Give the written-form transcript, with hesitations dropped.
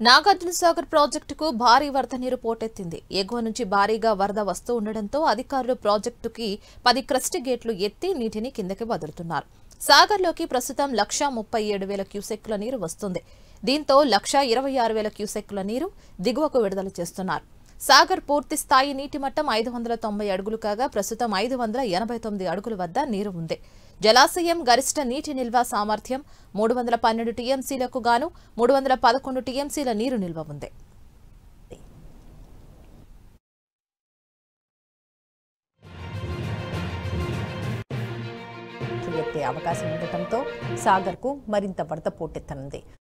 నాగార్జున సాగర్ ప్రాజెక్టుకు భారీ వరద నీరు పోటెత్తింది. ఎగువ నుంచి భారీగా వరద వస్తూ ఉండడంతో అధికారులు ప్రాజెక్టుకి 10 క్రస్ట్ గేట్లు ఎత్తి నీటిని కిందకి వదులుతున్నారు. సాగర్లోకి ప్రస్తుతం 137,000 క్యూసెక్కుల నీరు వస్తుంది. దీంతో 126,000 క్యూసెక్కుల నీరు దిగువకు విడుదల చేస్తున్నారు. సాగర్ పూర్తి స్థాయి నీటి మట్టం 590 అడుగులు కాగా ప్రస్తుతం 589 అడుగుల వద్ద నీరు ఉంది. జలాశయం గరిష్ట నీటి నిల్వ సామర్థ్యం 312 టీఎంసీలకు గాను 311 టీఎంసీల నీరు నిల్వ ఉంది. అవకాశం ఉండటంతో సాగర్కు మరింత వరద పోటెత్తనుంది.